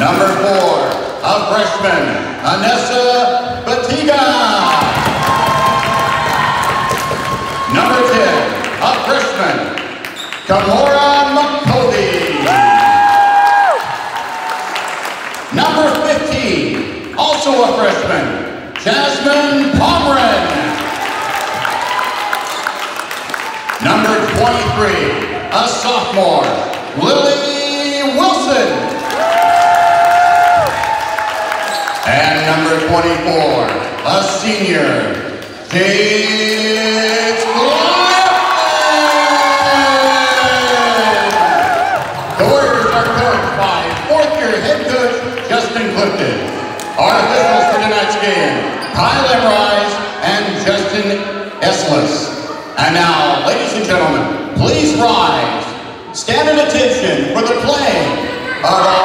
Number 4, a freshman, Anessa Batiga. Number 10, a freshman, Kamora McCody. Number 15, also a freshman, Jasmine Pomeran. Number 23, a sophomore, Lily Wilson. And number 24, a senior, Kate Clifton. The Warriors are coached by fourth-year head coach Justin Clifton. Our officials for tonight's game, Kyle Emrise and Justin Eslis. And now, ladies and gentlemen, please rise. Stand at attention for the playing of our